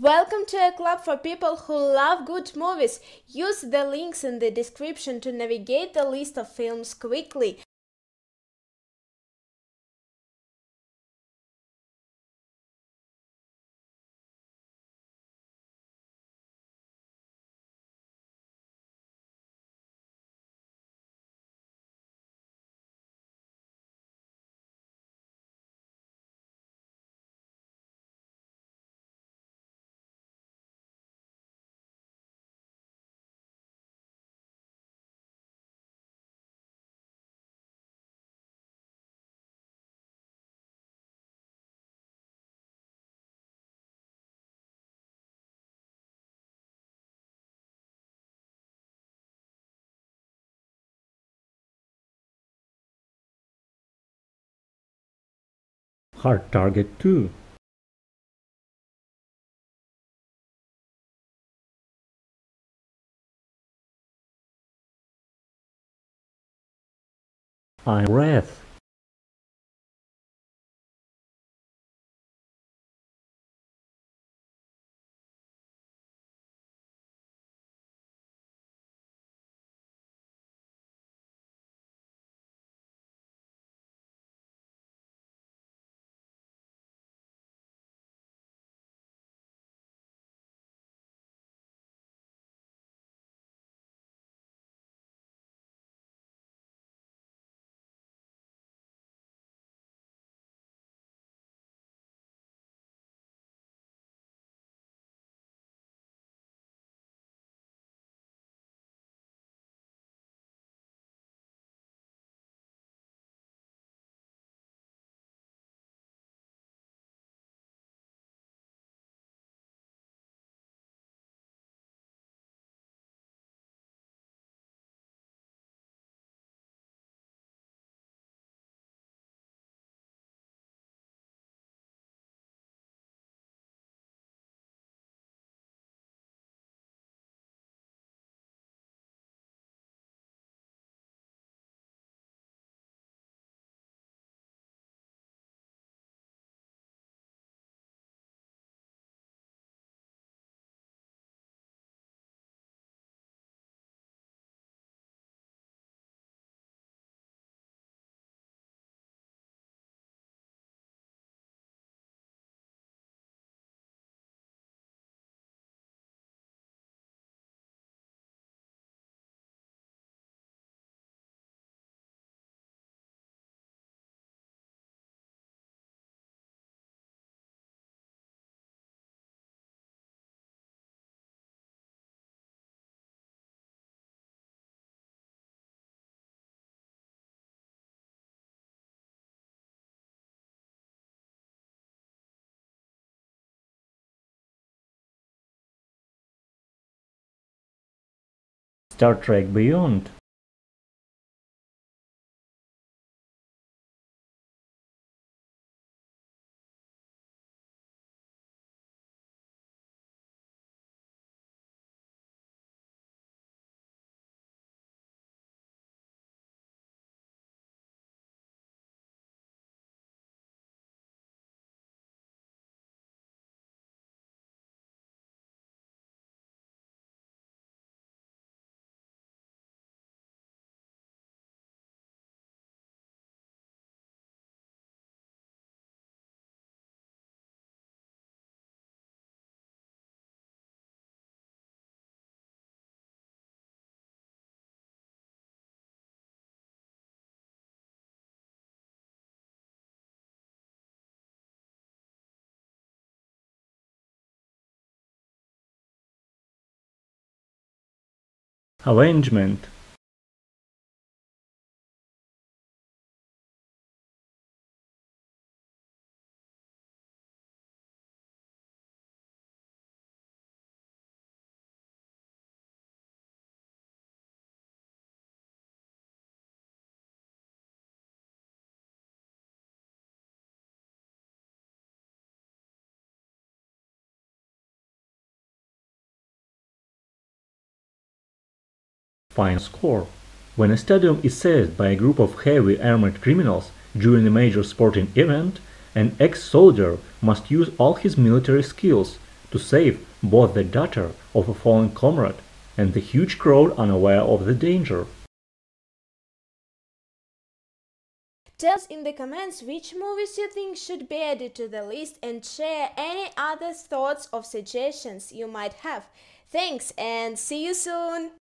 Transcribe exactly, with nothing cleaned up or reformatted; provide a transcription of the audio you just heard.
Welcome to a club for people who love good movies. Use the links in the description to navigate the list of films quickly. Hard Target two. I'm Wrath. Star Trek Beyond. Avengement. Final score. When a stadium is seized by a group of heavy armored criminals during a major sporting event, an ex-soldier must use all his military skills to save both the daughter of a fallen comrade and the huge crowd unaware of the danger. Tell us in the comments which movies you think should be added to the list and share any other thoughts or suggestions you might have. Thanks and see you soon!